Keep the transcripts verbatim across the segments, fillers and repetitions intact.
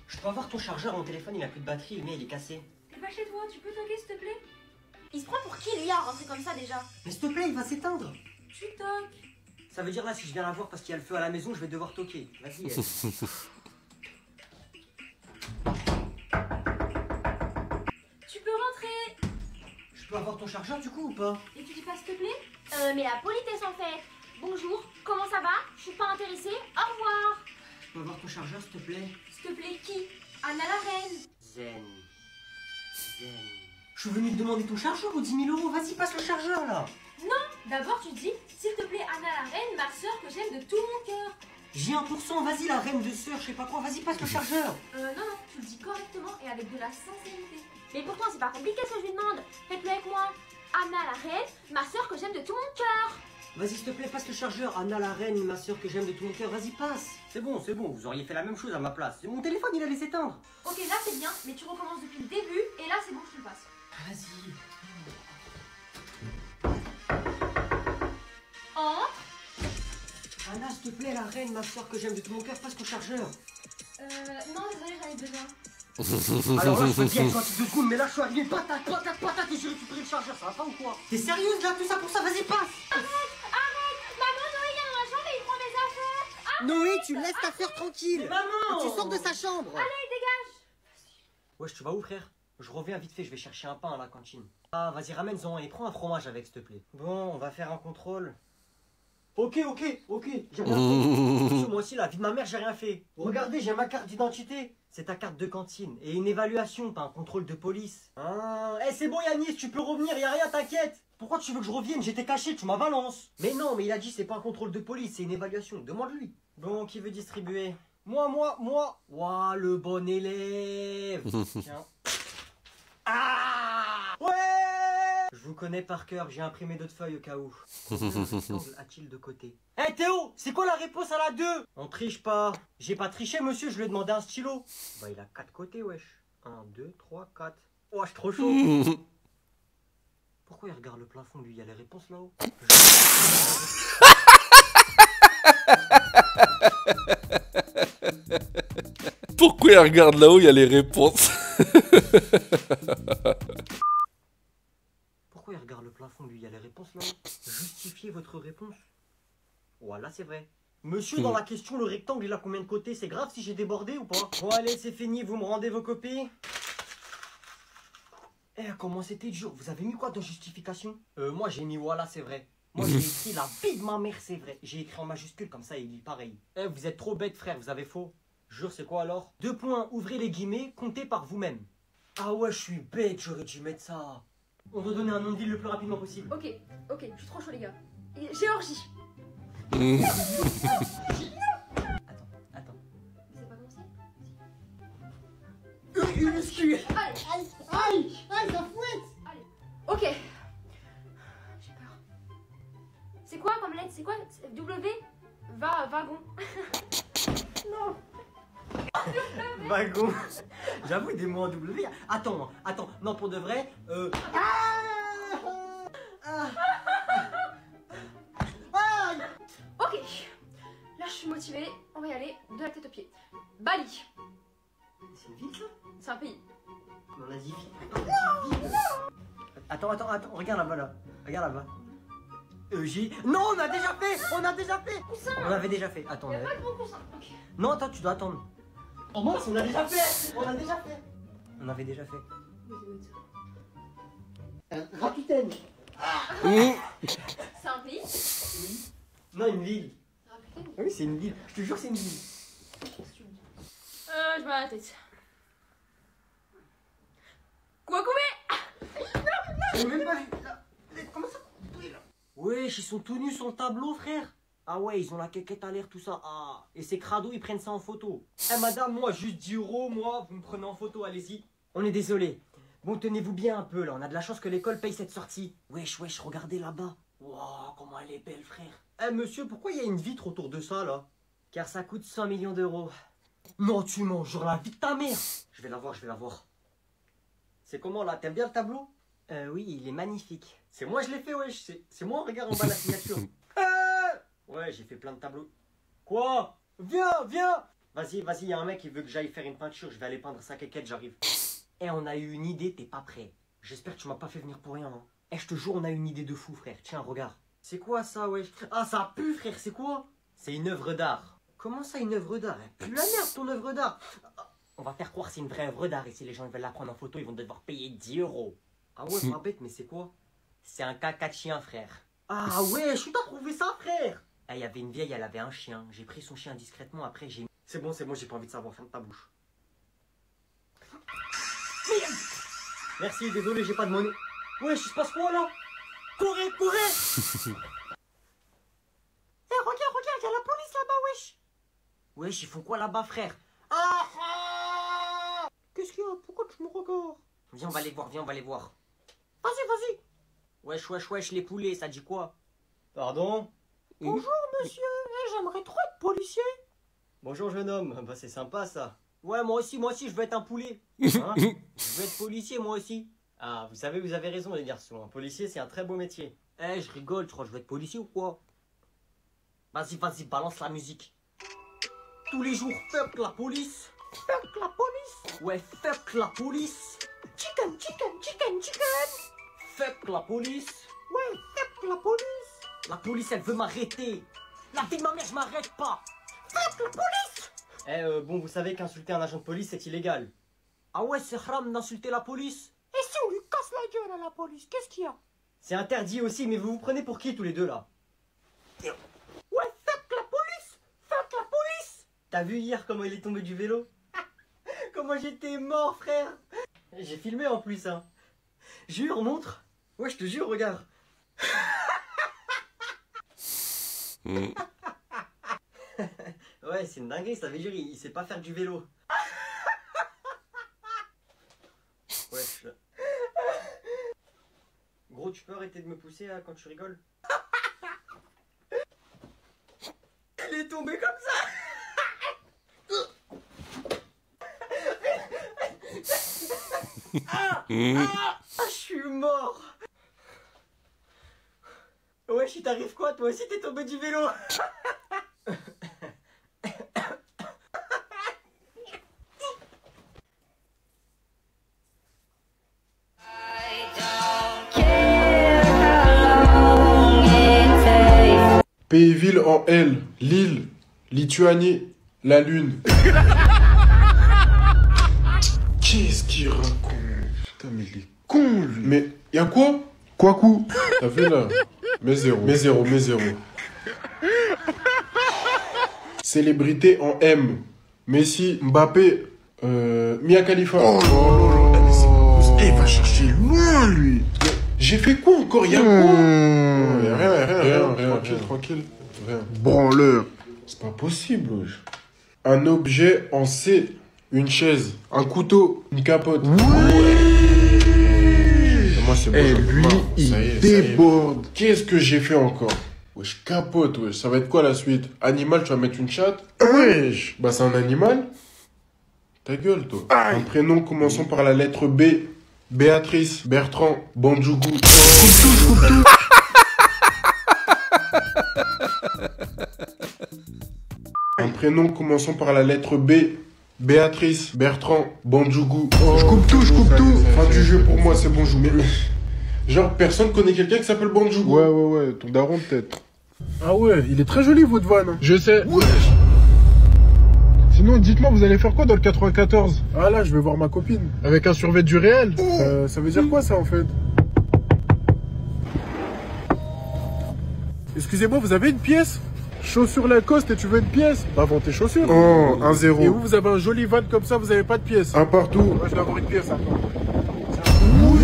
Je peux avoir ton chargeur, mon téléphone il a plus de batterie, le mien il est cassé. Et va chez toi, tu peux toquer s'il te plaît? Il se prend pour qui lui à rentrer comme ça déjà? Mais s'il te plaît, il va s'éteindre. Tu toques. Ça veut dire là, si je viens la voir parce qu'il y a le feu à la maison, je vais devoir toquer. Vas-y. Elle. Tu peux rentrer. Je peux avoir ton chargeur du coup ou pas? Et tu dis pas s'il te plaît? Euh, mais la politesse en fait. Bonjour, comment ça va? Je suis pas intéressée, au revoir. Je peux avoir ton chargeur s'il te plaît? S'il te plaît, qui? Anna la reine. Zen. Zen. Je suis venu te demander ton chargeur ou dix mille euros. Vas-y, passe le chargeur là. Non, d'abord tu dis, s'il te plaît, Anna la reine, ma soeur que j'aime de tout mon cœur. J'ai un pour cent, vas-y la reine de sœur, je sais pas quoi, vas-y passe le chargeur. Euh, non, non, tu le dis correctement et avec de la sincérité. Mais pourtant, c'est pas compliqué ce que je lui demande. Faites-le avec moi. Anna la reine, ma soeur que j'aime de tout mon cœur. Vas-y s'il te plaît, passe le chargeur. Anna la reine, ma soeur que j'aime de tout mon cœur, vas-y passe. C'est bon, c'est bon, vous auriez fait la même chose à ma place. Mon téléphone il allait s'éteindre. Ok, là c'est bien, mais tu recommences depuis le début et là c'est bon, je te le passe. Vas-y. Entre. Anna s'il te plaît, la reine, ma soeur que j'aime de tout mon cœur, passe ton chargeur. Euh, non, désolé, j'en ai besoin. Alors là, je veux bien être gentil deux secondes, mais là, je suis arrivé patate, patate, patate, et j'ai récupéré le chargeur, ça va pas ou quoi? T'es sérieuse là, tout ça pour ça, vas-y, passe! Arrête, arrête. Maman, Noé, il est dans la chambre et il prend mes affaires. Arrête. Noé, tu laisses ta affaire tranquille! Maman! Tu sors de sa chambre! Allez, dégage. Wesh, tu vas où, frère? Je reviens vite fait, je vais chercher un pain à la cantine. Ah, vas-y, ramène-en et prends un fromage avec, s'il te plaît. Bon, on va faire un contrôle. Ok, ok, ok, j'ai rien fait. Moi aussi, la vie de ma mère, j'ai rien fait. Regardez, j'ai ma carte d'identité. C'est ta carte de cantine. Et une évaluation, pas un contrôle de police. Ah, eh, c'est bon, Yanis, tu peux revenir, y a rien, t'inquiète. Pourquoi tu veux que je revienne? J'étais caché, tu m'avances. Mais non, mais il a dit c'est pas un contrôle de police, c'est une évaluation. Demande-lui. Bon, qui veut distribuer? Moi, moi, moi. Ouah, le bon élève. Tiens. Ah ouais. Je vous connais par cœur, j'ai imprimé d'autres feuilles au cas où. Combien de rectangles a-t-il de côté? Hé hey, Théo, c'est quoi la réponse à la deux? On triche pas. J'ai pas triché monsieur, je lui ai demandé un stylo. Bah il a quatre côtés wesh. un, deux, trois, quatre. Oh, je suis trop chaud. Pourquoi il regarde le plafond lui? Il y a les réponses là-haut. Pourquoi il regarde là-haut, il y a les réponses. Pourquoi il regarde le plafond lui? Il y a les réponses là-haut. Justifiez votre réponse. Voilà, c'est vrai. Monsieur, dans la question, le rectangle, il a combien de côtés? C'est grave si j'ai débordé ou pas? Bon, allez, c'est fini. Vous me rendez vos copies. Eh, comment c'était dur. Vous avez mis quoi de justification? Euh, moi, j'ai mis voilà, c'est vrai. Moi, j'ai écrit la vie de ma mère, c'est vrai. J'ai écrit en majuscule, comme ça, il lit pareil. Eh, vous êtes trop bête, frère, vous avez faux. Jure, c'est quoi alors? Deux points, ouvrez les guillemets, comptez par vous-même. Ah ouais, je suis bête, j'aurais dû mettre ça. On doit donner un nom de ville le plus rapidement possible. Ok, ok, je suis trop chaud les gars. Et Géorgie. Attends, attends. Vous avez pas commencé? Minuscule. Allez, Aïe, aïe, aïe, ça fouette. allez. Ok. J'ai peur. C'est quoi comme lettre? C'est quoi? W? Va, wagon. Non. Wagon. J'avoue, des mots en W. Attends, attends. Non, pour de vrai. Euh... Ah ah ah. Ok. Là, je suis motivée. On va y aller de la tête aux pieds. Bali. C'est une ville, ça? C'est un pays. On a dit ville. Attends, attends, attends. Regarde là-bas, là. Regarde là-bas. Euh, j'ai... Non, on a déjà fait. On a déjà fait. Coussin. On avait déjà fait. Attends. Il on n'y a avait- pas de bon coussin. Ok. Non, attends, tu dois attendre. Oh mince, on a déjà fait. On a déjà fait. On avait déjà fait. Euh, Rakuten. C'est un pays? Non, une ville. Rakuten. Oui, c'est une ville. Je te jure, c'est une ville. Euh, je me la tête. Kwakoumé. J'ai même pas vu. Là. Comment ça? Wesh, ils sont tous nus sur le tableau, frère. Ah ouais, ils ont la quéquette à l'air, tout ça. Ah, et ces crados, ils prennent ça en photo. Eh madame, moi, juste dix euros, moi, vous me prenez en photo, allez-y. On est désolé. Bon, tenez-vous bien un peu, là. On a de la chance que l'école paye cette sortie. Wesh, wesh, regardez là-bas. Waouh, comment elle est belle, frère. Eh monsieur, pourquoi il y a une vitre autour de ça, là? Car ça coûte cent millions d'euros. Non, tu mens, genre la vie de ta mère. Je vais la voir, je vais la voir. C'est comment, là? T'aimes bien le tableau? Euh, oui, il est magnifique. C'est moi, je l'ai fait, wesh. C'est moi, regarde en bas la signature. Ah ouais, j'ai fait plein de tableaux. Quoi? Viens, viens. Vas-y, vas-y, y a un mec qui veut que j'aille faire une peinture, je vais aller peindre sa quéquette, j'arrive. Eh, on a eu une idée, t'es pas prêt. J'espère que tu m'as pas fait venir pour rien. Hein. Eh, je te jure, on a une idée de fou, frère. Tiens, regarde. C'est quoi ça, wesh? Ah, ça pue, frère, c'est quoi? C'est une œuvre d'art. Comment ça, une œuvre d'art? Elle pue la merde, ton œuvre d'art. On va faire croire que c'est une vraie œuvre d'art et si les gens veulent la prendre en photo, ils vont devoir payer dix euros. Ah ouais, pas bête, mais c'est quoi? C'est un caca de chien, frère. Ah ouais, je t'as trouvé ça, frère? Eh, il y avait une vieille, elle avait un chien. J'ai pris son chien discrètement, après j'ai... C'est bon, c'est bon, j'ai pas envie de savoir, ferme ta bouche. Merde. Merci, désolé, j'ai pas de monnaie. Wesh, il se passe quoi là? Courez, courez. Eh, hey, regarde, regarde, y'a la police là-bas, wesh. Wesh, ils font quoi là-bas, frère? Ah, ah. Qu'est-ce qu'il y a? Pourquoi tu me regardes? Viens, on va les voir, viens, on va les voir. Vas-y, vas-y. Wesh, wesh, wesh, les poulets, ça dit quoi? Pardon? Bonjour, monsieur. Eh, j'aimerais trop être policier. Bonjour, jeune homme. Bah, c'est sympa, ça. Ouais, moi aussi, moi aussi, je veux être un poulet. Hein? Je veux être policier, moi aussi. Ah, vous savez, vous avez raison, les garçons. Un policier, c'est un très beau métier. Eh, je rigole, tu crois que je veux être policier ou quoi? Vas-y, vas-y, balance la musique. Tous les jours, fuck la police. Fuck la police. Ouais, fuck la police. Chicken, chicken, chicken, chicken. Fuck la police. Ouais, fuck la police. La police, elle veut m'arrêter. La vie de ma mère, je m'arrête pas. Fuck la police. Eh, euh, bon, vous savez qu'insulter un agent de police, c'est illégal. Ah ouais, c'est haram d'insulter la police. Et si on lui casse la gueule à la police, qu'est-ce qu'il y a? C'est interdit aussi, mais vous vous prenez pour qui tous les deux là? Ouais, fuck la police. Fuck la police. T'as vu hier comment il est tombé du vélo? Comment j'étais mort, frère. J'ai filmé en plus, hein. Jure, montre. Ouais, je te jure, regarde. Ouais, c'est une dinguerie, ça veut dire, il, il sait pas faire du vélo. Wesh. Gros, tu peux arrêter de me pousser là, quand tu rigoles? Il est tombé comme ça. Ah, ah, ah, je suis mort. Wesh, il t'arrive quoi? Toi aussi t'es tombé du vélo? Pays-ville en L, Lille, Lituanie, la Lune. Qu'est-ce qu'il raconte? Putain, mais il est con, lui. Mais y'a quoi? Quoi coup? T'as vu là? Mais zéro, mais zéro, mais zéro. Célébrité en M. Messi, Mbappé, euh, Mia Khalifa. Oh là là. Eh, il va chercher loin, lui. J'ai fait quoi encore? Y'a quoi? Oh, y'a rien, rien, rien, rien, tranquille, tranquille. Rien. Branleur. C'est pas possible, wesh. Un objet en C. Une chaise, un couteau, une capote. Oui. Moi, c'est bon. Et lui, il est, déborde. Qu'est-ce que j'ai fait encore? Wesh, capote, wesh. Ça va être quoi la suite? Animal, tu vas mettre une chatte? Wesh. Bah, c'est un animal. Ta gueule, toi. Aïe. Un prénom commençant par la lettre B. Béatrice, Bertrand, Bandjougou. Oh, je coupe tout, je coupe tout. Un prénom commençant par la lettre B. Béatrice, Bertrand, Bandjougou. Oh, je coupe tout, je coupe tout. Fin du jeu pour moi, c'est bon, je vous. Genre, personne connaît quelqu'un qui s'appelle Bandjougou. Ouais, ouais, ouais, ton daron peut-être. Ah ouais, il est très joli votre van. Hein. Je sais. Ouais. Sinon, dites-moi, vous allez faire quoi dans le quatre-vingt-quatorze? Ah là, je vais voir ma copine. Avec un survêt du réel. Oh. Euh, ça veut dire quoi ça en fait? Excusez-moi, vous avez une pièce? Chaussures Lacoste et tu veux une pièce? Bah vends tes chaussures. Oh, un zéro. Et vous, vous avez un joli van comme ça, vous avez pas de pièce? Un partout. Moi, je dois avoir une pièce. Hein. Oui.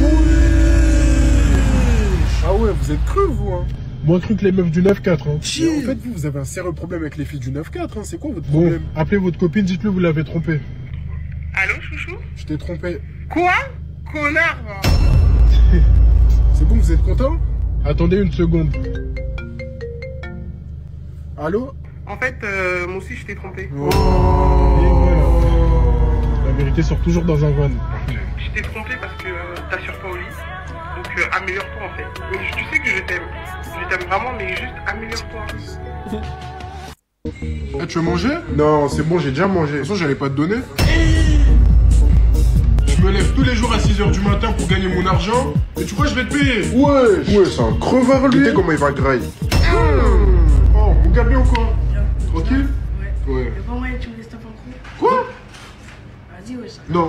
Ah ouais, vous êtes cru vous hein. Moins cru que les meufs du neuf quatre. Hein. En fait, vous, vous avez un sérieux problème avec les filles du neuf quatre. Hein. C'est quoi votre problème? Bon, appelez votre copine, dites-le vous l'avez trompé. Allô, chouchou? Je t'ai trompé. Quoi? Connard. C'est bon, vous êtes content? Attendez une seconde. Allô? En fait, euh, moi aussi je t'ai trompé. Oh. Et voilà. La vérité sort toujours dans un van. Je t'ai trompé parce que euh, t'assures pas au lit. Donc euh, améliore-toi en fait. Mais tu sais que je t'aime. Je t'aime vraiment, mais juste améliore-toi. Eh, tu veux manger? Non, c'est bon, j'ai déjà mangé. De toute façon, j'allais pas te donner. Je me lève tous les jours à six heures du matin pour gagner mon argent. Et tu vois, je vais te payer. Ouais, ouais, c'est un crevard, lui. Tu sais comment il va grailler. Mmh. Oh, mon gars, bien ou quoi? Tranquille? Ouais. Ouais. Y'a pas moyen que tu me laisses taper un coup? Quoi? Vas-y, ouais, ça. Non.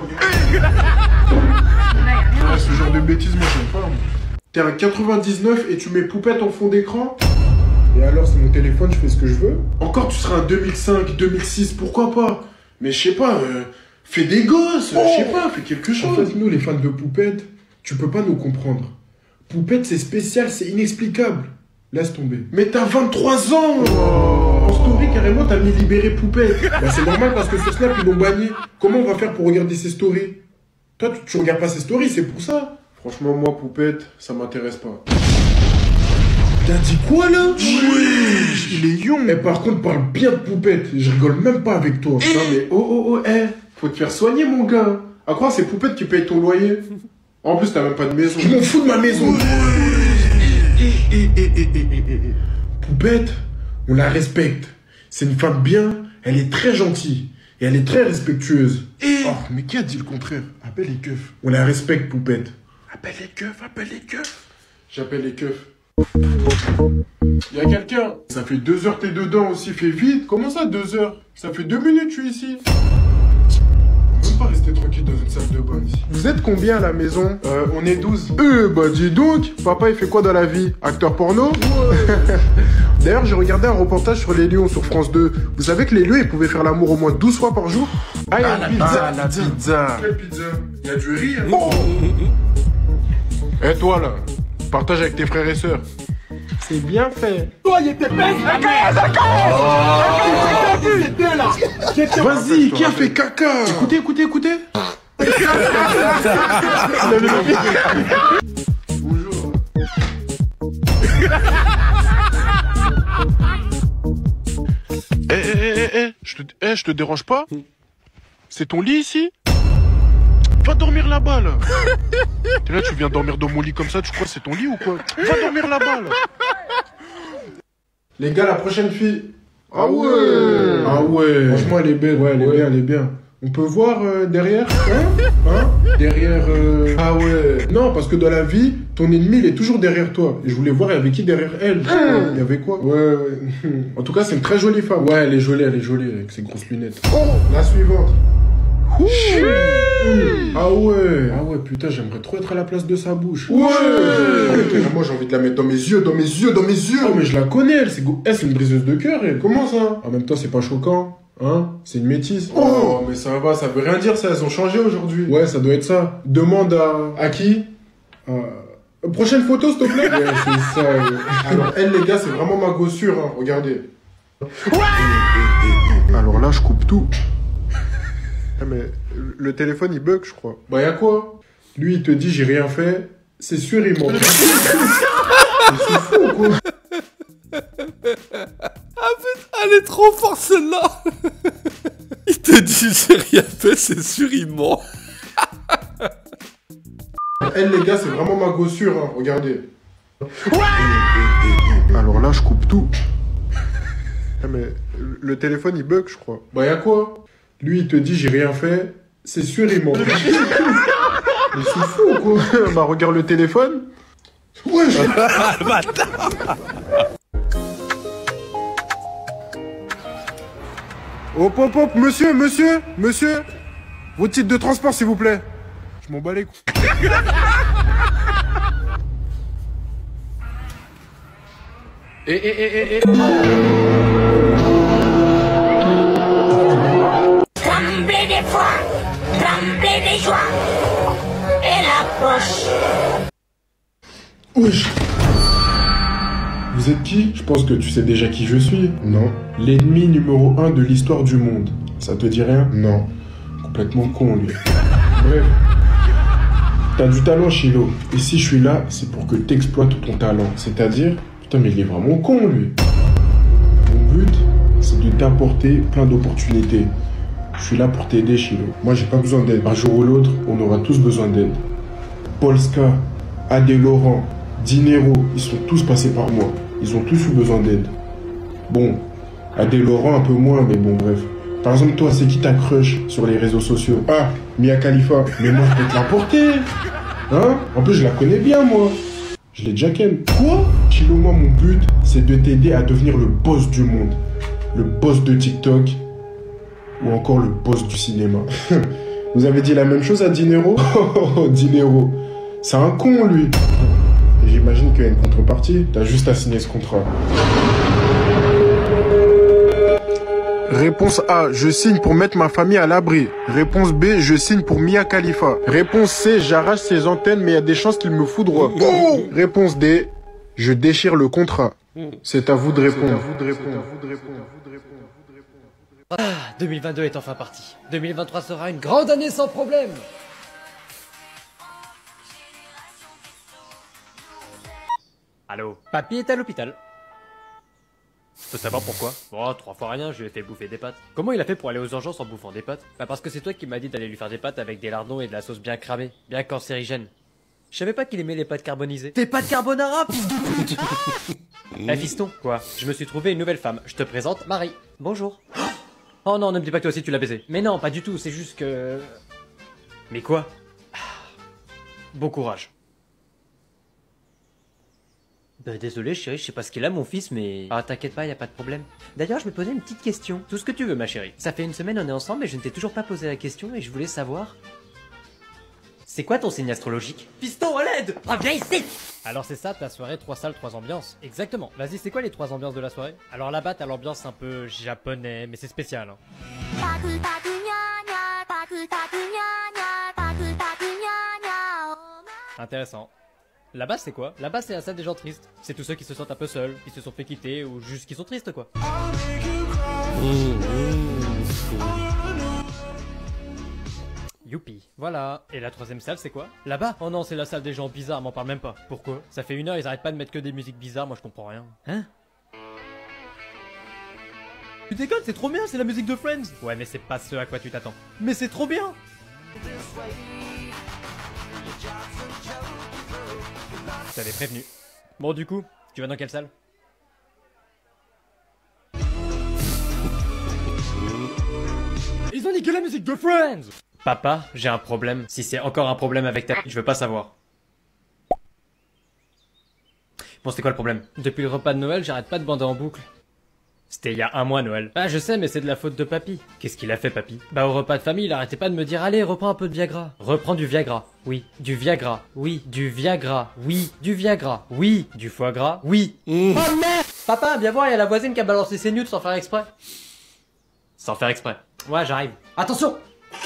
Ouais, ce genre de bêtises, moi, j'aime pas. T'es un quatre-vingt-dix-neuf et tu mets poupette en fond d'écran? Et alors, c'est mon téléphone, je fais ce que je veux. Encore, tu seras un deux mille cinq, deux mille six, pourquoi pas? Mais je sais pas, euh, fais des gosses, oh, je sais pas, fais quelque chose. En fait, nous, les fans de poupette, tu peux pas nous comprendre. Poupette, c'est spécial, c'est inexplicable. Laisse tomber. Mais t'as vingt-trois ans! Oh. En story, carrément, t'as mis libérer poupette. Bah, c'est normal parce que sur Snap, ils l'ont banni. Comment on va faire pour regarder ses stories? Toi, tu, tu regardes pas ses stories, c'est pour ça. Franchement, moi, poupette, ça m'intéresse pas. T'as dit quoi là? Oui, il est young. Et par contre, parle bien de poupette. Je rigole même pas avec toi. Non mais oh oh oh, eh, faut te faire soigner mon gars. À croire c'est poupette qui paye ton loyer. En plus, t'as même pas de maison. Je m'en fous de ma maison. Eh, eh, eh, eh, eh, eh, eh. Poupette, on la respecte. C'est une femme bien, elle est très gentille. Et elle est très respectueuse. Et... Oh, mais qui a dit le contraire? Appelle les keufs. On la respecte, poupette. Appelle les keufs, appelle les keufs. J'appelle les keufs. Y'a quelqu'un? Ça fait deux heures t'es dedans aussi, fais vite. Comment ça deux heures? Ça fait deux minutes je suis ici. On peut pas rester tranquille dans une salle de bain ici. Vous êtes combien à la maison? Euh, on est douze. Euh, bah dis donc, papa il fait quoi dans la vie? Acteur porno? Ouais. D'ailleurs j'ai regardé un reportage sur les lions sur France deux. Vous savez que les lions ils pouvaient faire l'amour au moins douze fois par jour? Ah, y'a la pizza. Ah, la pizza. pizza. Quelle pizza? Y'a du riz hein? Oh. Et toi là, partage avec tes frères et sœurs. C'est bien fait. Toi, il était bête. Vas-y, qui a fait caca? Écoutez, écoutez, écoutez. Bonjour. Eh, eh, eh, eh, je te, eh, je te dérange pas? C'est ton lit ici? Va dormir là-bas, là. T'es là, tu viens dormir dans mon lit comme ça, tu crois que c'est ton lit ou quoi? Va dormir là-bas, là. Les gars, la prochaine fille. Ah ouais. Ah ouais. Franchement, elle est belle. Ouais, elle est ouais. bien, elle est bien. On peut voir euh, derrière? Hein? Hein? Derrière... Euh... Ah ouais. Non, parce que dans la vie, ton ennemi, il est toujours derrière toi. Et je voulais voir, il y avait qui derrière elle? Mmh. Il y avait quoi? Ouais, ouais. En tout cas, c'est une très jolie femme. Ouais, elle est jolie, elle est jolie, avec ses grosses lunettes. Oh, la suivante. Ouh. Ah ouais. Ah ouais, putain, j'aimerais trop être à la place de sa bouche. Ouais. Ouais. Moi, j'ai envie de la mettre dans mes yeux, dans mes yeux, dans mes yeux. Oh, mais je la connais, elle, c'est go... elle, c'est une briseuse de cœur, elle. Comment ça? En même temps, c'est pas choquant. Hein? C'est une métisse. Oh. Oh, mais ça va, ça veut rien dire, ça. Elles ont changé aujourd'hui. Ouais, ça doit être ça. Demande à... À qui? euh... Prochaine photo, s'il te plaît. Ouais, c'est ça. Ouais. Alors, elle, les gars, c'est vraiment ma gossure, hein. Regardez. Ouais. Alors là, je coupe tout. Ah mais le téléphone il bug je crois. Bah y'a quoi? Lui il te dit j'ai rien fait, c'est sûr il ment. C'est fou ou quoi? Ah putain, elle est trop forte celle-là. Il te dit j'ai rien fait, c'est sûr il ment. Elle les gars c'est vraiment ma gossure hein, regardez. Ouais. Alors là je coupe tout. Ah mais le téléphone il bug je crois. Bah y'a quoi? Lui, il te dit, j'ai rien fait, c'est sûr, il ment. Mais c'est fou ou quoi? Bah, regarde le téléphone. Ouais, je... Hop, hop, hop, monsieur, monsieur, monsieur. Vos titres de transport, s'il vous plaît. Je m'en bats les couilles. Eh, eh, eh, eh, eh. Trembler des fois, trembler des joies, et la poche. Wesh. Vous êtes qui? Je pense que tu sais déjà qui je suis. Non. L'ennemi numéro un de l'histoire du monde. Ça te dit rien? Non. Complètement con, lui. Bref. T'as du talent, Chilo. Et si je suis là, c'est pour que t'exploites ton talent. C'est-à-dire... Putain, mais il est vraiment con, lui. Mon but, c'est de t'apporter plein d'opportunités. Je suis là pour t'aider, Chilo. Moi, j'ai pas besoin d'aide. Un jour ou l'autre, on aura tous besoin d'aide. Polska, Adé Laurent, Dinero, ils sont tous passés par moi. Ils ont tous eu besoin d'aide. Bon, Adèle Laurent un peu moins, mais bon bref. Par exemple, toi, c'est qui ta crush sur les réseaux sociaux? Ah, Mia Khalifa. Mais moi, je peux te l'emporter. Hein? En plus, je la connais bien, moi. Je l'ai déjà ken. Quoi? Chilo, moi, mon but, c'est de t'aider à devenir le boss du monde. Le boss de TikTok. Ou encore le boss du cinéma. Vous avez dit la même chose à Dinero? Oh, Dinero. C'est un con, lui. Et j'imagine qu'il y a une contrepartie. T'as juste à signer ce contrat. Réponse A, je signe pour mettre ma famille à l'abri. Réponse B, je signe pour Mia Khalifa. Réponse C, j'arrache ses antennes mais il y a des chances qu'il me fout droit. Réponse D, je déchire le contrat. C'est à vous de répondre. Ah, deux mille vingt-deux est enfin parti. deux mille vingt-trois sera une grande année sans problème. Allô? Papy est à l'hôpital. Je peux savoir pourquoi? Bon, trois fois rien, je lui ai fait bouffer des pâtes. Comment il a fait pour aller aux urgences en bouffant des pâtes? Bah parce que c'est toi qui m'as dit d'aller lui faire des pâtes avec des lardons et de la sauce bien cramée, bien cancérigène. Je savais pas qu'il aimait les pâtes carbonisées. Des pâtes carbonara? Eh fiston, quoi? Je me suis trouvé une nouvelle femme. Je te présente Marie. Bonjour. Oh non, ne me dis pas que toi aussi tu l'as baisé. Mais non, pas du tout, c'est juste que... Mais quoi? Bon courage. Bah désolé chérie, je sais pas ce qu'il a mon fils, mais... Ah t'inquiète pas, y a pas de problème. D'ailleurs, je me posais une petite question. Tout ce que tu veux ma chérie. Ça fait une semaine on est ensemble et je ne t'ai toujours pas posé la question et je voulais savoir... C'est quoi ton signe astrologique? Piston, à l'aide! Oh, viens ici! Alors c'est ça ta soirée trois salles, trois ambiances. Exactement. Vas-y, c'est quoi les trois ambiances de la soirée? Alors là-bas t'as l'ambiance un peu japonais, mais c'est spécial. Hein. Intéressant. Là-bas c'est quoi? Là-bas c'est la salle des gens tristes. C'est tous ceux qui se sentent un peu seuls, qui se sont fait quitter ou juste qui sont tristes quoi. Youpi. Voilà. Et la troisième salle, c'est quoi? Là-bas? Oh non, c'est la salle des gens bizarres, m'en parle même pas. Pourquoi? Ça fait une heure, ils arrêtent pas de mettre que des musiques bizarres, moi je comprends rien. Hein? Tu déconnes, c'est trop bien, c'est la musique de Friends. Ouais, mais c'est pas ce à quoi tu t'attends. Mais c'est trop bien! Je t'avais prévenu. Bon, du coup, tu vas dans quelle salle? Ils ont niqué la musique de Friends! Papa, j'ai un problème. Si c'est encore un problème avec ta... Je veux pas savoir. Bon, c'était quoi le problème? Depuis le repas de Noël, j'arrête pas de bander en boucle. C'était il y a un mois, Noël. Ah, je sais, mais c'est de la faute de papy. Qu'est-ce qu'il a fait, papy? Bah, au repas de famille, il arrêtait pas de me dire, allez, reprends un peu de Viagra. Reprends du Viagra. Oui. Du Viagra. Oui. Du Viagra. Oui. Du Viagra. Oui. Du foie gras. Oui. Mmh. Oh merde! Papa, viens voir, il y a la voisine qui a balancé ses nudes sans faire exprès. Sans faire exprès. Ouais, j'arrive. Attention!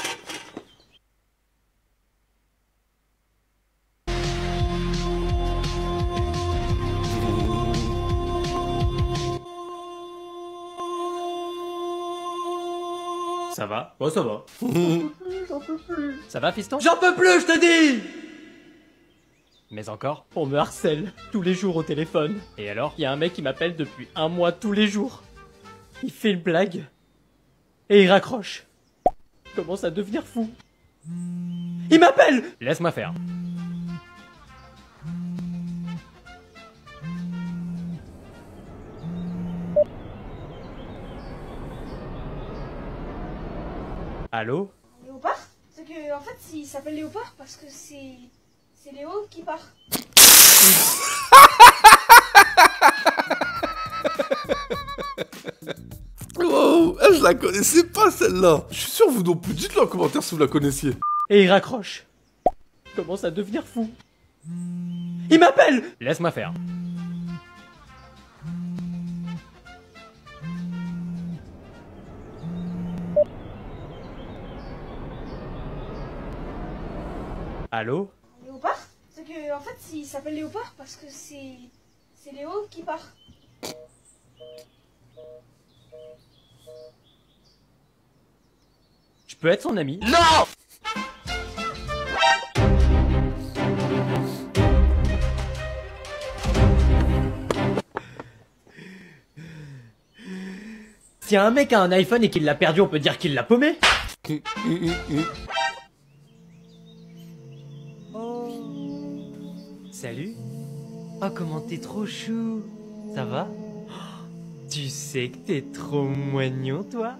Ça va? Oh, ça va. J'en peux plus. Ça va, fiston? J'en peux plus, je te dis! Mais encore, on me harcèle tous les jours au téléphone. Et alors, il y a un mec qui m'appelle depuis un mois tous les jours. Il fait une blague. Et il raccroche. Il commence à devenir fou. Il m'appelle! Laisse-moi faire. Allô? Léopard? C'est que, en fait, il s'appelle Léopard parce que c'est... C'est Léo qui part. Wow, eh, je la connaissais pas celle-là. Je suis sûr vous non plus. Dites-le en commentaire si vous la connaissiez. Et il raccroche. Il commence à devenir fou. Il m'appelle! Laisse-moi faire. Allô? Léopard? C'est que, en fait, il s'appelle Léopard parce que c'est... C'est Léo qui part. Je peux être son ami? Non! Si un mec a un iPhone et qu'il l'a perdu, on peut dire qu'il l'a paumé? Oh. Salut. Oh, comment t'es trop chou. Ça va? Tu sais que t'es trop moignon, toi?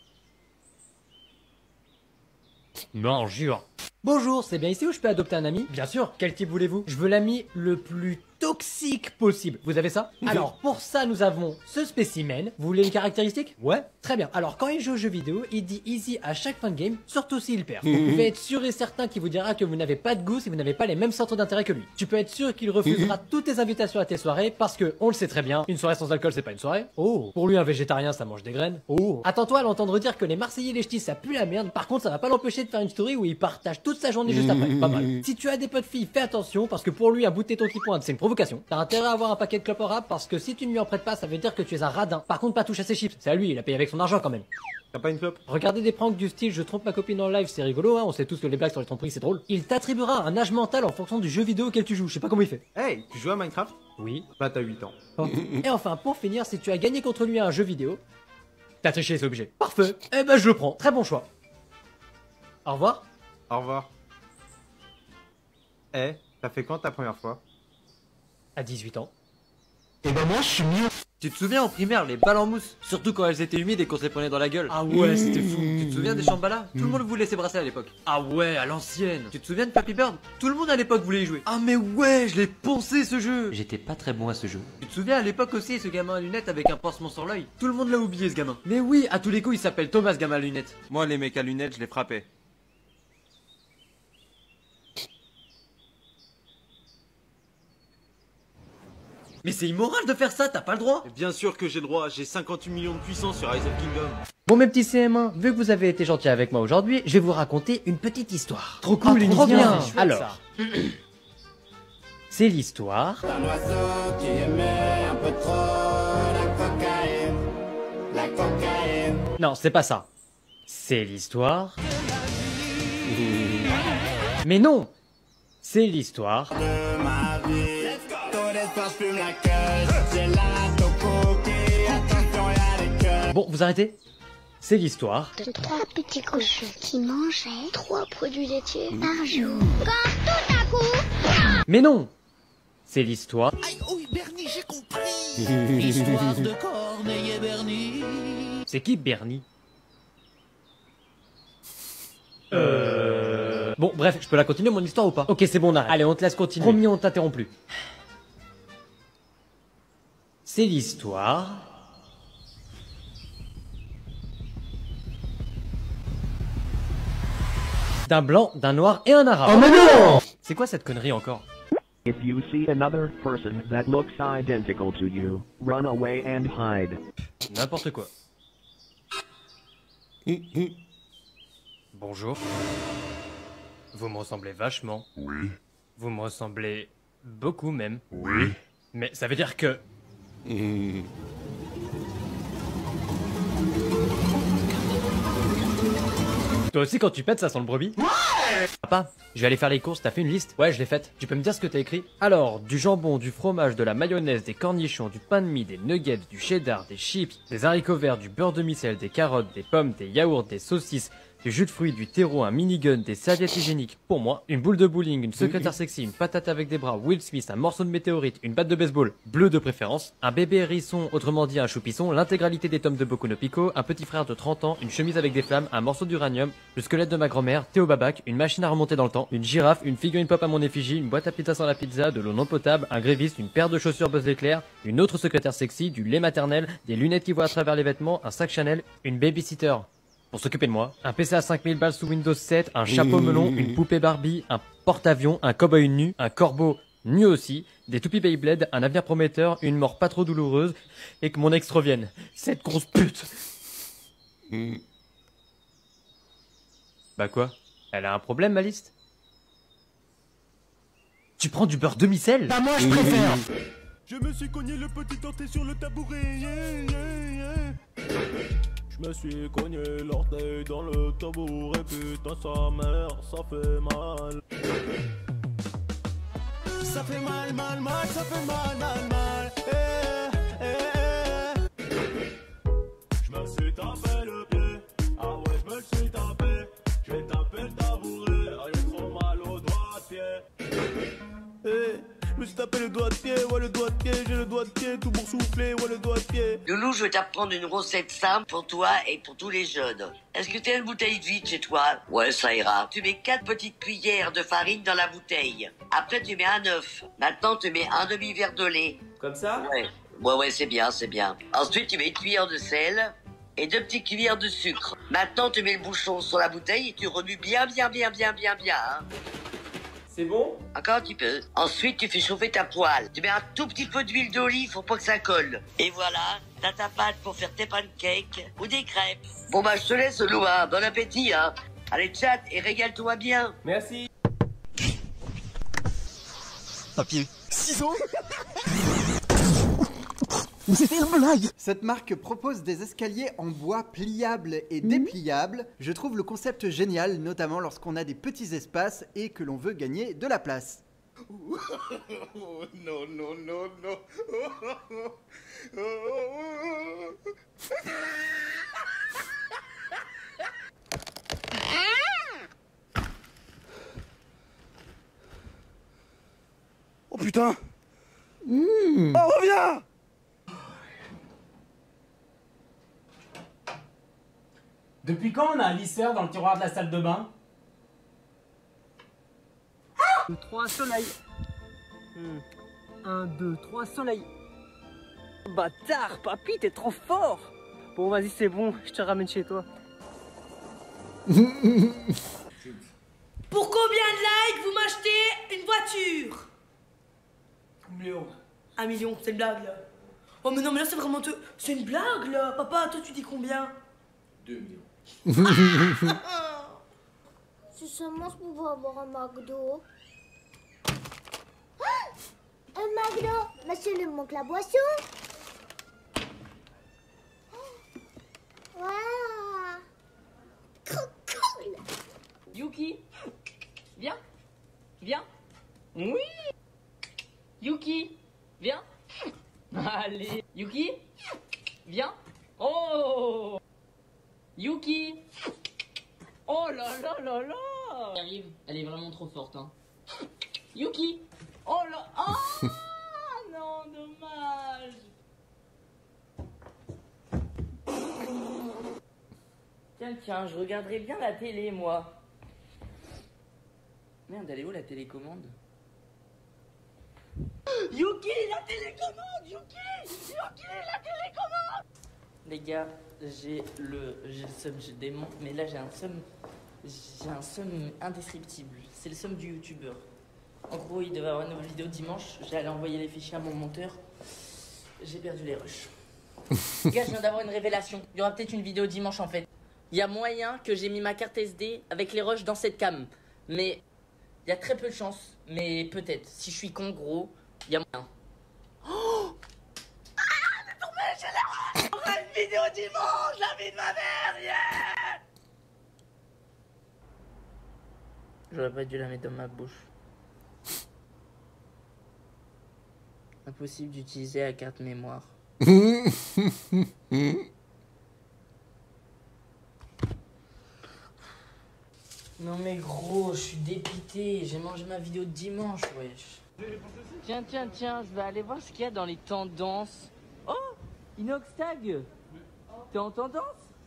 Non, jure. Bonjour, c'est bien ici où je peux adopter un ami? Bien sûr, quel type voulez-vous? Je veux l'ami le plus toxique possible. Vous avez ça? Alors, pour ça, nous avons ce spécimen. Vous voulez une caractéristique? Ouais. Très bien. Alors, quand il joue aux jeux vidéo, il dit easy à chaque fin de game, surtout s'il perd. Vous pouvez être sûr et certain qu'il vous dira que vous n'avez pas de goût si vous n'avez pas les mêmes centres d'intérêt que lui. Tu peux être sûr qu'il refusera toutes tes invitations à tes soirées parce que, on le sait très bien, une soirée sans alcool, c'est pas une soirée. Oh. Pour lui, un végétarien, ça mange des graines. Oh. Attends-toi à l'entendre dire que les Marseillais et les ch'tis, ça pue la merde. Par contre, ça va pas l'empêcher de faire une story où il partage toute sa journée juste après. Pas mal. Si tu as des potes filles, fais attention parce que pour lui, un bout de téton qui pointe, c'est une provocation. T'as intérêt à avoir un paquet de clopes au rap parce que si tu ne lui en prêtes pas, ça veut dire que tu es un radin. Par contre, pas touche à ses chips. C'est à lui, il a payé avec son argent quand même. T'as pas une clope? Regardez des pranks du style je trompe ma copine en live, c'est rigolo, hein, on sait tous que les blagues sur les tromperies c'est drôle. Il t'attribuera un âge mental en fonction du jeu vidéo auquel tu joues, je sais pas comment il fait. Hey, tu joues à Minecraft? Oui. Bah t'as huit ans. Oh. Et enfin, pour finir, si tu as gagné contre lui à un jeu vidéo, t'as triché, c'est obligé. Parfait. Eh ben je le prends, très bon choix. Au revoir. Au revoir. Eh, t'as fait quand ta première fois? À dix-huit ans. Et bah moi je suis mieux. Tu te souviens en primaire, les balles en mousse? Surtout quand elles étaient humides et qu'on se les prenait dans la gueule. Ah ouais, c'était fou. Tu te souviens des Shambhala? Tout le monde voulait ses bracelets à l'époque. Ah ouais, à l'ancienne. Tu te souviens de Flappy Bird? Tout le monde à l'époque voulait y jouer. Ah mais ouais, je l'ai poncé ce jeu. J'étais pas très bon à ce jeu. Tu te souviens à l'époque aussi, ce gamin à lunettes avec un pansement sur l'œil? Tout le monde l'a oublié ce gamin. Mais oui, à tous les coups il s'appelle Thomas ce gamin à lunettes. Moi les mecs à lunettes, je les frappais. Mais c'est immoral de faire ça, t'as pas le droit. Bien sûr que j'ai le droit, j'ai cinquante-huit millions de puissance sur Rise of Kingdom. Bon mes petits C M un, vu que vous avez été gentils avec moi aujourd'hui, je vais vous raconter une petite histoire. Trop cool, ah, trop bien. chouette, Alors, c'est l'histoire Un oiseau qui aimait un peu trop la cocaïne, la cocaïne. Non, c'est pas ça. C'est l'histoire... Mais non. C'est l'histoire... De ma vie. Tous les soirs je fume la queue, j'ai la topo qui, attention y'a des queues. Bon, vous arrêtez? C'est l'histoire... De trois petits cochons qui mangeaient trois produits laitiers par jour. Quand tout à coup... Mais non. C'est l'histoire... Aïe, oui, Bernie, j'ai compris. L'histoire de Corneille et Bernie. C'est qui Bernie? Euh... Bon, bref, je peux la continuer mon histoire ou pas? Ok, c'est bon, on arrête. Allez, on te laisse continuer. Promis, on t'interrompt plus. C'est l'histoire... d'un blanc, d'un noir et un arabe. Oh mais non! C'est quoi cette connerie encore? If you see another person that looks identical to you, run away and hide. N'importe quoi. Bonjour. Vous me ressemblez vachement. Oui. Vous me ressemblez beaucoup même. Oui. Mais ça veut dire que... Mmh. Toi aussi quand tu pètes ça sent le brebis? Ouais. Papa, je vais aller faire les courses, t'as fait une liste? Ouais, je l'ai faite. Tu peux me dire ce que t'as écrit? Alors, du jambon, du fromage, de la mayonnaise, des cornichons, du pain de mie, des nuggets, du cheddar, des chips, des haricots verts, du beurre de micelle, des carottes, des pommes, des yaourts, des saucisses, du jus de fruits, du terreau, un minigun, des serviettes hygiéniques pour moi, une boule de bowling, une secrétaire sexy, une patate avec des bras, Will Smith, un morceau de météorite, une batte de baseball, bleue de préférence, un bébé hérisson, autrement dit un choupisson, l'intégralité des tomes de Boku no Pico, un petit frère de trente ans, une chemise avec des flammes, un morceau d'uranium, le squelette de ma grand-mère, Théo Babac, une machine à remonter dans le temps, une girafe, une figurine pop à mon effigie, une boîte à pizza sans la pizza, de l'eau non potable, un gréviste, une paire de chaussures Buzz l'éclair, une autre secrétaire sexy, du lait maternel, des lunettes qui voient à travers les vêtements, un sac Chanel, une babysitter pour s'occuper de moi, un P C à cinq mille balles sous Windows sept, un chapeau melon, une poupée Barbie, un porte-avions, un cow-boy nu, un corbeau nu aussi, des toupies Beyblade, un avenir prometteur, une mort pas trop douloureuse, et que mon ex revienne. Cette grosse pute. Bah quoi? Elle a un problème ma liste? Tu prends du beurre demi-sel? Bah moi je préfère. Je me suis cogné le petit denté sur le tabouret. Yeah, yeah, yeah. Je me suis cogné l'orteil dans le tabouret. Putain sa mère, ça fait mal. Ça fait mal, mal, mal, ça fait mal, mal, mal. Eh, eh, eh. Je me suis tapé le pied. Ah ouais, je me suis tapé. Je vais taper le tabouret. Ah, j'ai trop mal au doigt de pied. Eh. Je me me suis tapé le doigt de pied, ouais le doigt de pied, j'ai le doigt de pied, tout boursouflé, ouais le doigt de pied. Loulou, je vais t'apprendre une recette simple pour toi et pour tous les jeunes. Est-ce que tu as une bouteille de vide chez toi? Ouais, ça ira. Tu mets quatre petites cuillères de farine dans la bouteille. Après, tu mets un œuf. Maintenant, tu mets un demi-verre de lait. Comme ça? Ouais. Ouais, ouais, c'est bien, c'est bien. Ensuite, tu mets une cuillère de sel et deux petites cuillères de sucre. Maintenant, tu mets le bouchon sur la bouteille et tu remues bien, bien, bien, bien, bien, bien. Hein. C'est bon? Encore un petit peu. Ensuite, tu fais chauffer ta poêle. Tu mets un tout petit peu d'huile d'olive pour pas que ça colle. Et voilà, t'as ta pâte pour faire tes pancakes ou des crêpes. Bon bah, je te laisse, Lou, hein. Bon appétit, hein. Allez, chat et régale-toi bien. Merci. Papier. Ciseaux. Mais c'était une blague! Cette marque propose des escaliers en bois pliables et dépliables. Je trouve le concept génial, notamment lorsqu'on a des petits espaces et que l'on veut gagner de la place. Non, non, non, non. Oh putain! Mmh. Oh, reviens! Depuis quand on a un lisseur dans le tiroir de la salle de bain? un, deux, trois, soleil. un, deux, trois, soleil. Bâtard, papy, t'es trop fort. Bon, vas-y, c'est bon, je te ramène chez toi. Pour combien de likes vous m'achetez une voiture? Un million. Un million, c'est une blague là. Oh mais non mais là c'est vraiment... Te... C'est une blague là. Papa, toi tu dis combien? Deux millions. C'est seulement pour pouvoir avoir un McDo. Ah, un McDo. Monsieur, il manque la boisson. Waouh. Trop cool. Yuki, viens, viens. Oui. Yuki, viens. Allez, Yuki, viens. Oh. Yuki. Oh là là là là. Elle arrive, elle est vraiment trop forte, hein. Yuki. Oh là. Oh non, dommage. Tiens, tiens, je regarderai bien la télé, moi. Merde, elle est où la télécommande? Yuki, la télécommande. Yuki, Yuki, la télécommande. Les gars, j'ai le, j'ai le seum, j'ai des monts, mais là j'ai un seum, j'ai un seum indescriptible. C'est le seum du youtubeur. En gros, il devait avoir une nouvelle vidéo dimanche. J'allais envoyer les fichiers à mon monteur. J'ai perdu les rushs. Les gars, je viens d'avoir une révélation. Il y aura peut-être une vidéo dimanche en fait. Il y a moyen que j'ai mis ma carte S D avec les rushs dans cette cam, mais il y a très peu de chance. Mais peut-être. Si je suis con, gros, il y a moyen. Oh! J'ai les rushs! Une vidéo dimanche, la vie de ma mère, yeah! J'aurais pas dû la mettre dans ma bouche. Impossible d'utiliser la carte mémoire. Non mais gros, je suis dépité, j'ai mangé ma vidéo de dimanche, wesh. Tiens, tiens, tiens, je vais aller voir ce qu'il y a dans les tendances. Oh, Inoxtag, t'es en tendance?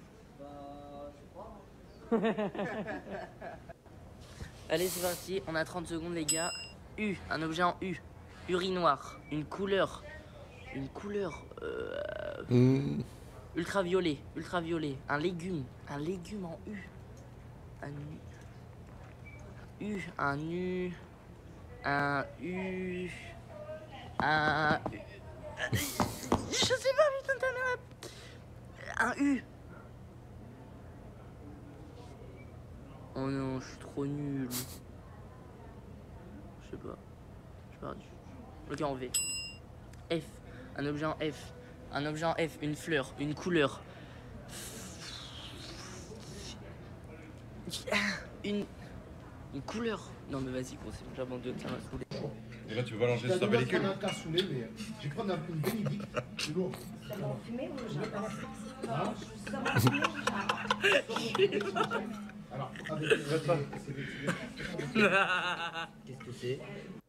Bah, je sais pas. Allez, c'est parti, on a trente secondes les gars. U, un objet en U. Urinoir, une couleur. Une couleur... Euh, mm. Ultraviolet, ultraviolet. Un légume, un légume en U. Un U. U, un U, un U, un U. Je sais pas, putain de ta mère. Un U. Oh non, je suis trop nul. Je sais pas. Je suis perdu. Ok, en V. F, un objet en F. Un objet en F, une fleur, une couleur. Une... Une couleur. Non mais vas-y, gros, c'est bon, j'abandonne, ça m'a saoulé. Et là, tu veux balancer sur ta pellicule? Je vais saoulé, mais je vais prendre une bénédicte. C'est lourd. Ça va fumer ou je vais pas? Ça va fumer ou alors, avec... Qu'est-ce que c'est?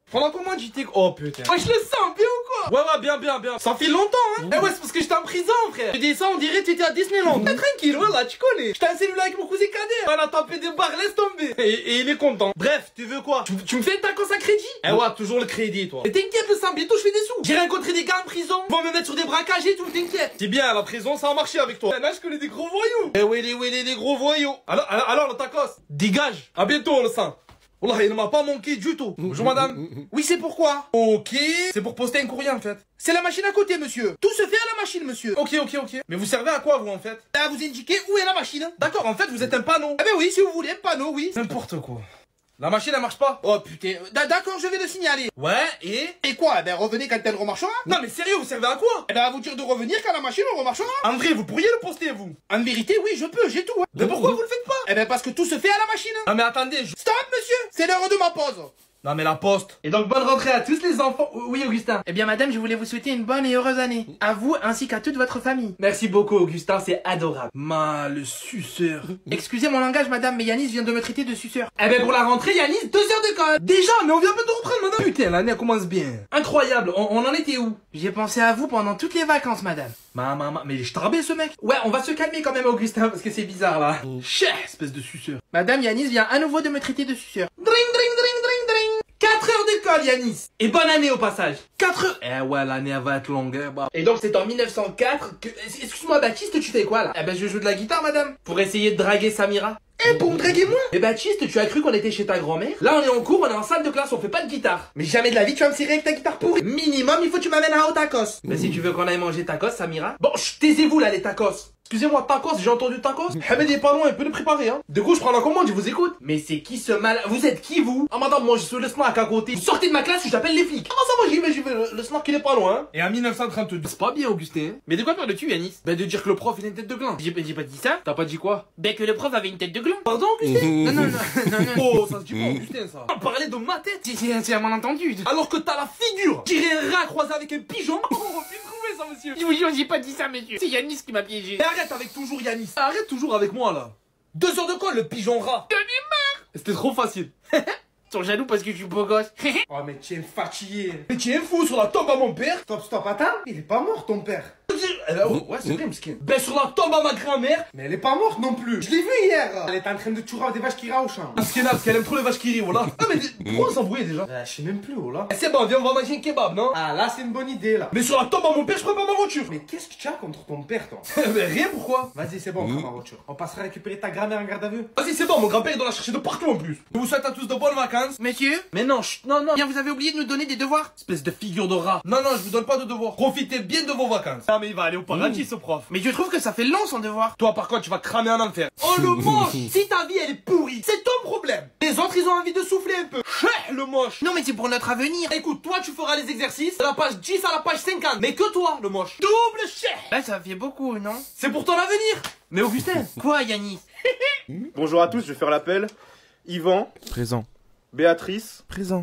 Pendant comment tu t'es... Oh putain. Ouais, je le sens bien ou quoi? Ouais, ouais, bien, bien, bien. Ça fait longtemps, hein. Eh ouais, c'est parce que j'étais en prison, frère. Tu dis ça, on dirait que tu étais à Disneyland. T'es tranquille, voilà, tu connais. J'étais un cellulaire avec mon cousin cadet. On a tapé des barres, laisse tomber. Et, et il est content. Bref, tu veux quoi? Tu, tu me fais un tacos à crédit? Eh ouais, toujours le crédit, toi. Et t'inquiète, le sang, bientôt je fais des sous. J'ai rencontré des gars en prison. Ils vont me mettre sur des braquages et tout, t'inquiète. C'est bien, la prison, ça a marché avec toi. Là, je connais des gros voyous. Eh ouais, les, ouais, les, les gros voyous. Alors, alors, alors, le tacos, dégage. À bientôt, le sang. Wallah, il ne m'a pas manqué du tout. Bonjour madame. Oui, c'est pourquoi? Ok. C'est pour poster un courrier en fait. C'est la machine à côté, monsieur. Tout se fait à la machine, monsieur. Ok, ok, ok. Mais vous servez à quoi, vous, en fait? À vous indiquer où est la machine. D'accord, en fait, vous êtes un panneau. Eh ben oui, si vous voulez, un panneau, oui. N'importe quoi. La machine, elle marche pas? Oh putain. D'accord, je vais le signaler. Ouais, et? Et quoi? Eh ben revenez quand elle remarchera. Non mais sérieux, vous servez à quoi? Eh ben à vous dire de revenir quand la machine remarchera. En vrai, vous pourriez le poster, vous? En vérité, oui, je peux, j'ai tout. Hein. Mais pourquoi vous le faites pas? Eh ben parce que tout se fait à la machine. Non mais attendez, je... Stop, monsieur. C'est l'heure de ma pause. Non mais la poste. Et donc bonne rentrée à tous les enfants. Oui Augustin. Eh bien madame, je voulais vous souhaiter une bonne et heureuse année. À vous ainsi qu'à toute votre famille. Merci beaucoup Augustin, c'est adorable. Ma le suceur. Excusez mon langage madame, mais Yanis vient de me traiter de suceur. Eh ben pour la rentrée Yanis, deux heures de colle. Déjà, mais on vient de reprendre madame. Putain, l'année elle commence bien. Incroyable, on, on en était où? J'ai pensé à vous pendant toutes les vacances madame. Ma maman, mais je t'arabais ce mec. Ouais, on va se calmer quand même Augustin parce que c'est bizarre là. Chef, espèce de suceur. Madame Yanis vient à nouveau de me traiter de suceur. Dring dring dring dring dring. quatre heures d'école Yanis. Et bonne année au passage. quatre heures. Eh ouais, l'année elle va être longue. Hein, bah. Et donc c'est en mille neuf cent quatre que... Excuse-moi Baptiste, tu fais quoi là? Eh ben je joue de la guitare madame. Pour essayer de draguer Samira. Eh, pour me draguer moi? Eh Baptiste, tu as cru qu'on était chez ta grand-mère? Là on est en cours, on est en salle de classe, on fait pas de guitare. Mais jamais de la vie tu vas me serrer avec ta guitare pourrie. Minimum, il faut que tu m'amènes à un tacos. Mais si tu veux qu'on aille manger tacos, Samira. Bon, taisez-vous là les tacos. Excusez-moi, tacos, j'ai entendu tacos. Hamid est pas loin, il peut le préparer, hein. De coup, je prends la commande, je vous écoute. Mais c'est qui ce mal? Vous êtes qui, vous? Ah, madame, moi, je suis le snack à côté. Vous sortez de ma classe, j'appelle les flics. Comment ça, moi, j'y vais, j'y vais. Le, le snack, il est pas loin, hein. Et en mille neuf cent trente-deux. C'est pas bien, Augustin. Mais de quoi parles-tu, Yanis? Ben, de dire que le prof, il a une tête de gland. J'ai pas dit ça. T'as pas dit quoi? Ben, que le prof avait une tête de gland. Pardon, Augustin? Non, non, non, non, non. Oh, ça se dit pas, Augustin, ça. On parlait de ma tête. C'est un malentendu. Alors que t'as la figure. Tirer un rat croisé avec un pigeon. Oh, bien trouvé, ça, monsieur. Je vous jure, j'ai pas dit ça, monsieur. C'est Yanis qui m'a piégé. Et arrête avec toujours Yanis. Arrête toujours avec moi là. Deux heures de colle le pigeon rat. J'en ai marre. C'était trop facile. Ils sont jaloux parce que je suis beau gosse. Oh mais tu es fatigué. Mais tu es fou sur la tombe à mon père. Stop stop attends. Il est pas mort ton père. Ouais c'est vrai Mskin. Ben sur la tombe à ma grand-mère. Mais elle est pas morte non plus. Je l'ai vue hier. Elle est en train de tuer des vaches qui rient au champ. Mskina parce qu'elle aime trop les vaches qui rient voilà. Ah mais pourquoi on s'embrouille déjà? Je sais même plus oh là. C'est bon viens on va manger un kebab non? Ah là c'est une bonne idée là. Mais sur la tombe à mon père je prends pas ma voiture. Mais qu'est-ce que tu as contre ton père toi? Mais rien pourquoi? Vas-y c'est bon on prend ma voiture. On passera récupérer ta grand-mère en garde à vue. Vas-y c'est bon mon grand-père il doit la chercher de partout en plus. Je vous souhaite à tous de bonnes vacances. Messieurs. Mais non chut, non non. Bien vous avez oublié de nous donner des devoirs. Espèce de figure de rat. Non non je vous donne pas de devoirs. Profitez bien de vos vacances. Ah mais il va aller au paradis ce prof. Mais je trouve que ça fait long son devoir. Toi par contre tu vas cramer en enfer. Oh le moche. Si ta vie elle est pourrie, c'est ton problème. Les autres ils ont envie de souffler un peu. Chais le moche. Non mais c'est pour notre avenir. Écoute toi tu feras les exercices de la page dix à la page cinquante. Mais que toi le moche. Double chais. Là ça fait beaucoup non? C'est pour ton avenir. Mais Augustin. Quoi Yanis? Bonjour à tous, je vais faire l'appel. Yvan. Présent. Béatrice. Présent.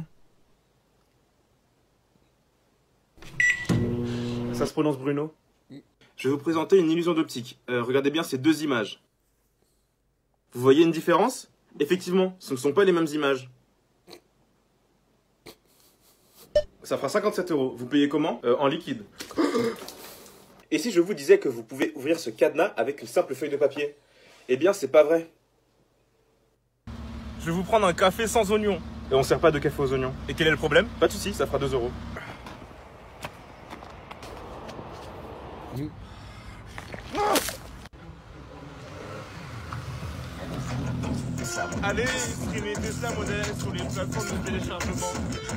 Ça se prononce Bruno. Je vais vous présenter une illusion d'optique. Euh, regardez bien ces deux images. Vous voyez une différence? Effectivement, ce ne sont pas les mêmes images. Ça fera cinquante-sept euros. Vous payez comment? euh, En liquide. Et si je vous disais que vous pouvez ouvrir ce cadenas avec une simple feuille de papier? Eh bien, c'est pas vrai. Je vais vous prendre un café sans oignon. Et on sert pas de café aux oignons. Et quel est le problème? Pas de soucis, ça fera deux euros. Allez, streamer Tesla Model S sur les plateformes de téléchargement.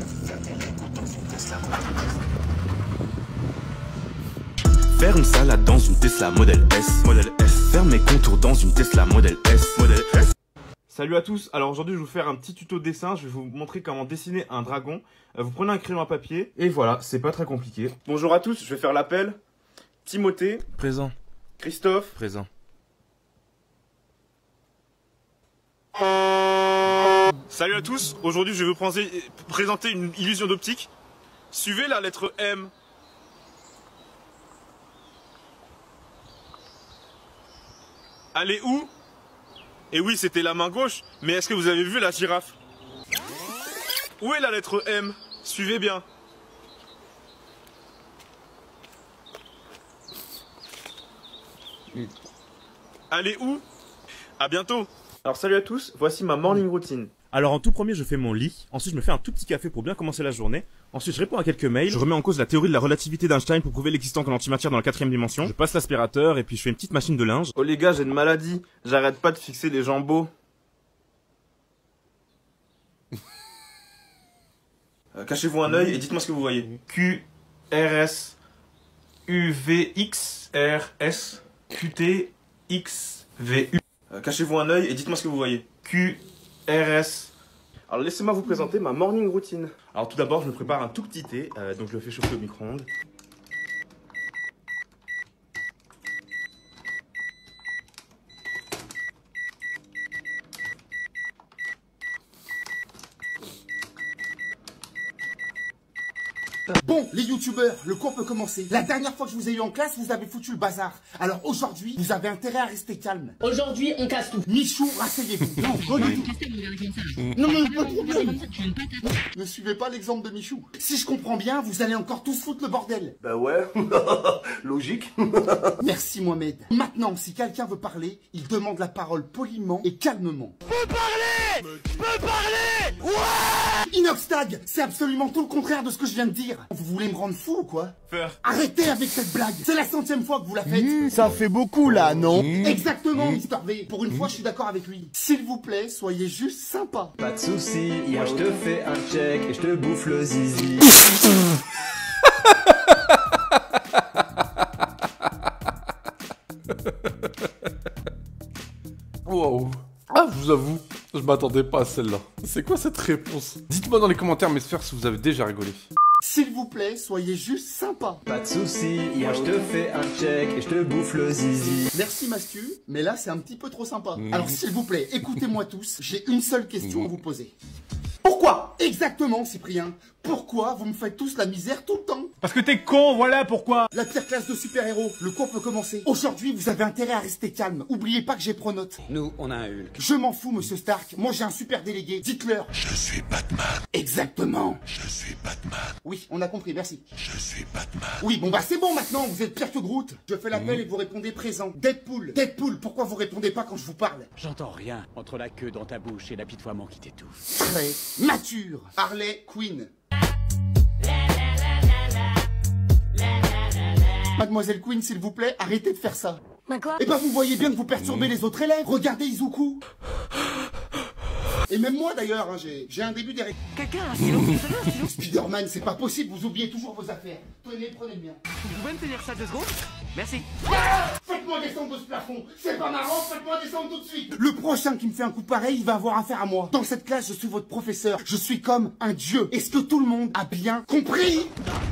Faire une salade dans une Tesla Model S. Model S. Faire mes contours dans une Tesla Model S. Model S. Salut à tous, alors aujourd'hui je vais vous faire un petit tuto dessin, je vais vous montrer comment dessiner un dragon. Vous prenez un crayon à papier, et voilà, c'est pas très compliqué. Bonjour à tous, je vais faire l'appel. Timothée. Présent. Christophe. Présent. Salut à tous, aujourd'hui je vais vous présenter une illusion d'optique. Suivez la lettre M. Allez où? Et oui, c'était la main gauche, mais est-ce que vous avez vu la girafe? Où est la lettre M? Suivez bien. Allez où? À bientôt. Alors salut à tous, voici ma morning routine. Alors en tout premier je fais mon lit, ensuite je me fais un tout petit café pour bien commencer la journée, ensuite je réponds à quelques mails, je remets en cause la théorie de la relativité d'Einstein pour prouver l'existence de l'antimatière dans la quatrième dimension, je passe l'aspirateur et puis je fais une petite machine de linge. Oh les gars, j'ai une maladie, j'arrête pas de fixer les jambes. euh, Cachez-vous un œil et dites-moi ce que vous voyez. Q, R, S, U, V, X, R, S, Q, T, X, V, U. Euh, Cachez-vous un œil et dites-moi ce que vous voyez. Q, R, S. Alors laissez-moi vous présenter ma morning routine. Alors tout d'abord je me prépare un tout petit thé, euh, donc je le fais chauffer au micro-ondes. Bon, les youtubeurs, le cours peut commencer. La dernière fois que je vous ai eu en classe, vous avez foutu le bazar. Alors aujourd'hui, vous avez intérêt à rester calme. Aujourd'hui, on casse tout. Michou, rasseyez-vous. Non, pas du tout. Non, mais pas de problème. Ne suivez pas l'exemple de Michou. Si je comprends bien, vous allez encore tous foutre le bordel. Bah ouais, logique. Merci Mohamed. Maintenant, si quelqu'un veut parler, il demande la parole poliment et calmement. Peux parler Peux parler Ouais Inoxtag, c'est absolument tout le contraire de ce que je viens de dire. Vous voulez me rendre fou ou quoi? Faire. Arrêtez avec cette blague. C'est la centième fois que vous la faites. Mmh, ça fait beaucoup là, non? Mmh. Exactement, Mister V. Pour une fois, je suis d'accord avec lui. S'il vous plaît, soyez juste sympa. Pas de soucis, moi je te fais un check et je te bouffe le zizi. Wow. Ah, je vous avoue, je m'attendais pas à celle-là. C'est quoi cette réponse? Dites-moi dans les commentaires, mes sphères, si vous avez déjà rigolé. S'il vous plaît, soyez juste sympa. Pas de soucis, moi je te fais un check et je te bouffe le zizi. Merci Mastu, mais là c'est un petit peu trop sympa. Mmh. Alors s'il vous plaît, écoutez-moi tous, j'ai une seule question mmh. à vous poser. Pourquoi? Exactement, Cyprien. Pourquoi vous me faites tous la misère tout le temps? Parce que t'es con, voilà pourquoi. La pire classe de super-héros, le cours peut commencer. Aujourd'hui, vous avez intérêt à rester calme. Oubliez pas que j'ai pronote. Nous, on a un Hulk. Je m'en fous, monsieur Stark. Moi, j'ai un super délégué. Dites-leur. Je suis Batman. Exactement. Je suis Batman. Oui, on a compris, merci. Je suis Batman. Oui, bon bah c'est bon maintenant, vous êtes pire que Groot. Je fais l'appel mmh. et vous répondez présent. Deadpool. Deadpool, pourquoi vous répondez pas quand je vous parle? J'entends rien entre la queue dans ta bouche et l'apitoiement qui t'étouffe. Très mature. Harley Quinn. Mademoiselle Queen, s'il vous plaît, arrêtez de faire ça. Bah quoi? Eh ben vous voyez bien que vous perturbez mmh. les autres élèves. Regardez Izuku. Et même moi d'ailleurs, hein, j'ai un début d'érec. Quelqu'un a un stylo? Spider-Man, c'est pas possible, vous oubliez toujours vos affaires. Tenez, prenez le mien. Vous pouvez me tenir ça deux secondes? Merci. Ah, faites-moi descendre de ce plafond. C'est pas marrant, faites-moi descendre tout de suite. Le prochain qui me fait un coup pareil, il va avoir affaire à moi. Dans cette classe, je suis votre professeur. Je suis comme un dieu. Est-ce que tout le monde a bien compris?